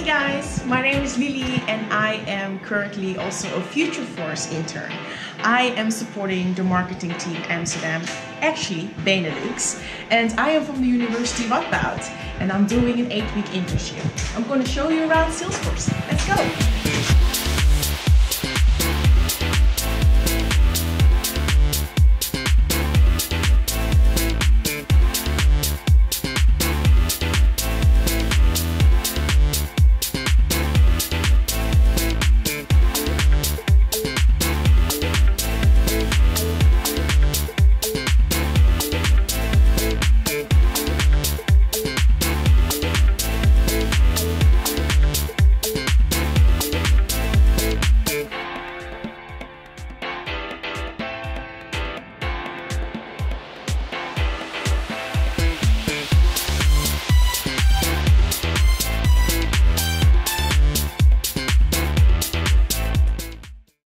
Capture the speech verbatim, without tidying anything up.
Hey guys, my name is Lily and I am currently also a Futureforce intern. I am supporting the marketing team Amsterdam, actually Benelux, and I am from the University Radboud and I'm doing an eight week internship. I'm going to show you around Salesforce. Let's go!